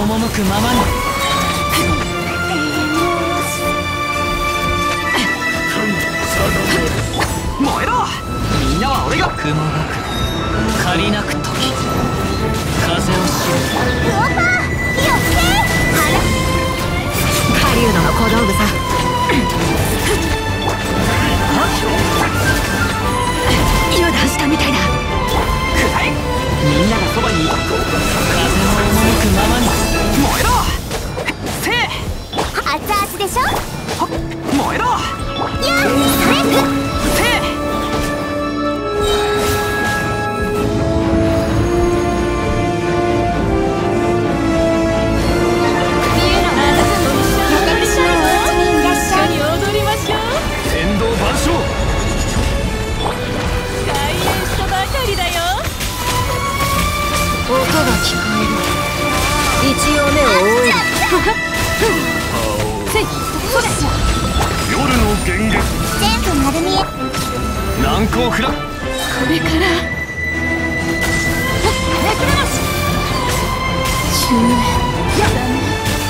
赴くままに。燃えろ。みんなは俺が雲がく借りなく時風を知る。 ウオパーよって狩人の小道具さ。油断したみたいだ。 くらい。みんながそばに。風の赴くままに。燃えろ。せい。 熱々でしょ。 燃えろ。 やそれ。 せい。 音が聞こえる。一応目を覆える。せい、それ。 夜の源源。 全部丸見え。 難攻不落。これから。 めくれます。中年。やだね。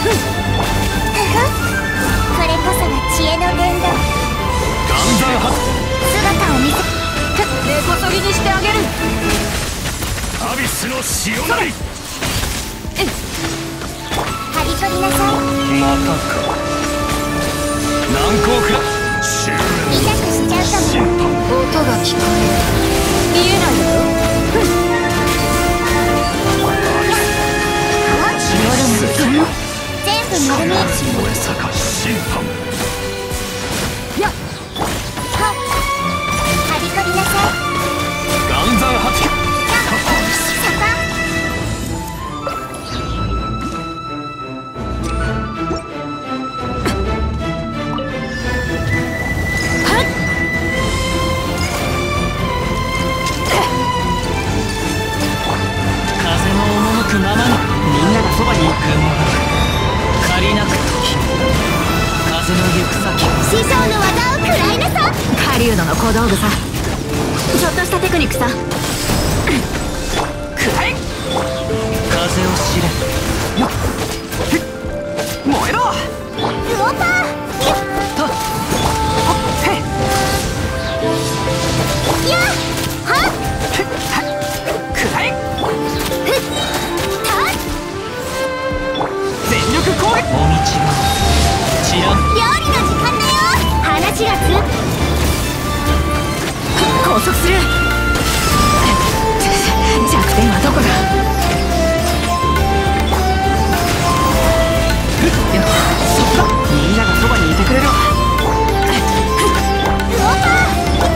これこそが知恵の伝道。 岩山発。 姿を見せ。根こそぎにしてあげる。 アビスの潮なり。 刈り取りなさい。 またか。難攻不落。 痛くしちゃうかも。 審判。 音が聞こえる。見えないよ。夜の全部丸見え。 燃え盛る審判。 やっはっ刈り取りなさい。 岩山発。ままに。みんながそばに行く。借りなく時風の行く先。 師匠の技を食らいなさ。狩人の小道具さ。ちょっとしたテクニックさ。 くらい。風を知れ。よっ燃えろ。 ウオパーよっとへっやっはっくらい。全力攻撃。もみちが知らん。 料理の時間だよ。話がつ拘束する。弱点はどこだ。 そっか。みんながそばにいてくれるわ。 ウオパー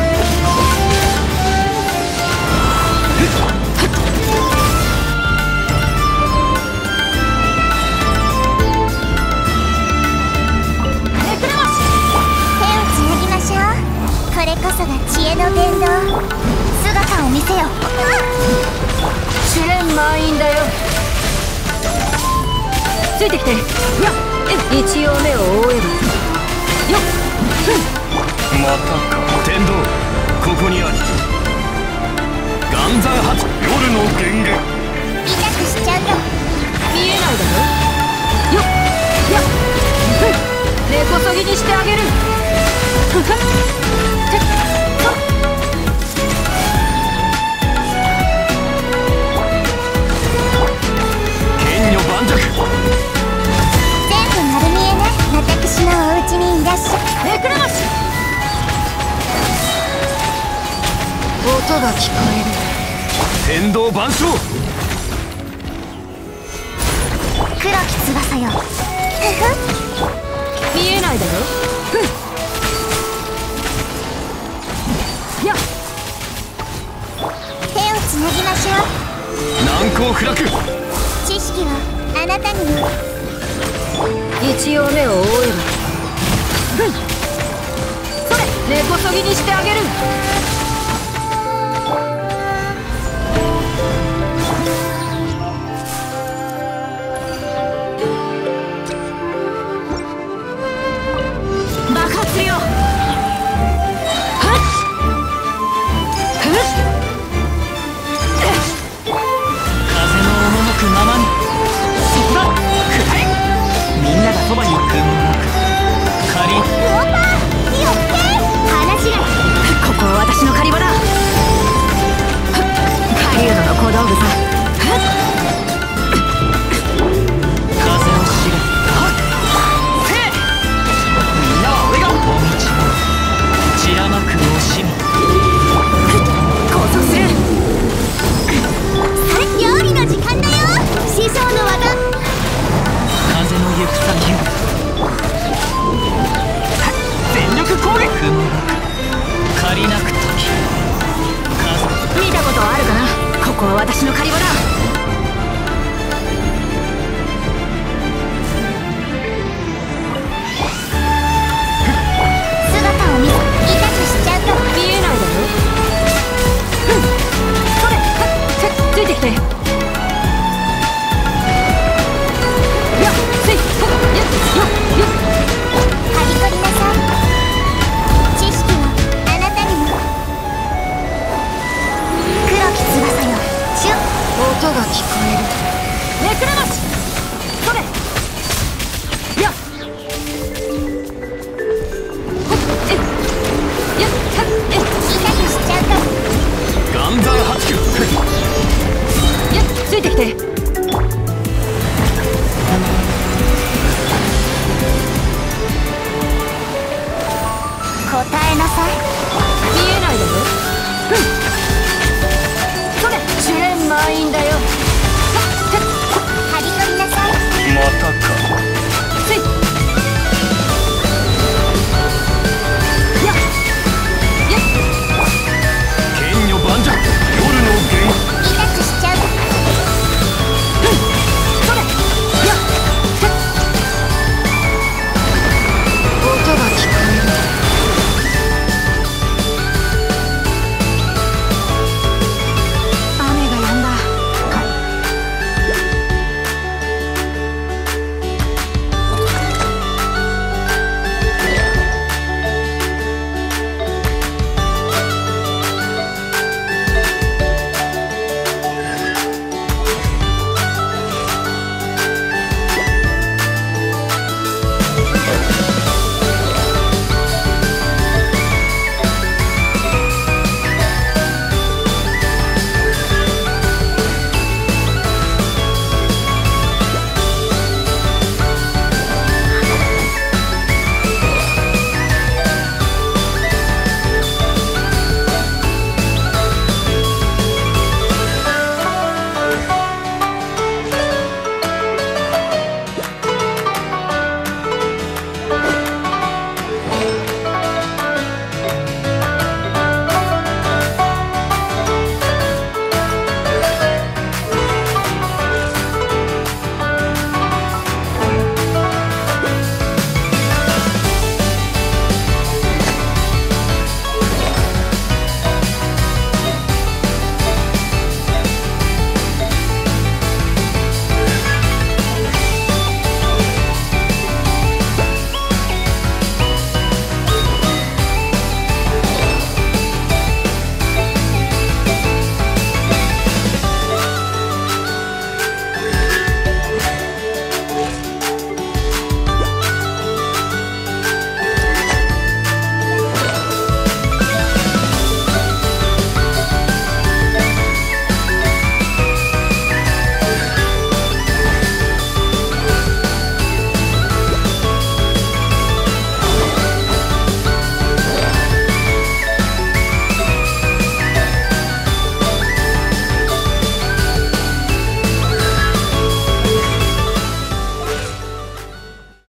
これこそが知恵の伝道。姿を見せよ。試練満員だよ。ついてきて。やっ一応目を覆えば。よっまたか。天道ここにあり。岩山発。夜の源源。 痛くしちゃうかも。見えないだろ。よっやっ根こそぎにしてあげる。 剣女盤石。 全部丸見えね。私のお家にいらっしゃい。めくらまし。音が聞こえる。天道万象。 黒き翼よ。見えないだろ。やっ手をつなぎましょう。 難攻不落。 知識はあなたにも。一応目を覆えば。それ根こそぎにしてあげる。爆発するよ。 風の赴くままに。そこだ。 こは私の狩り場だ。姿を見せ痛くしちゃうから見えないだろ。それついてきて。やっせいほっやっよっよっはびこりなさい。知識はあなたにも。黒き翼よシュッ音が聞こえる。ネクラマシ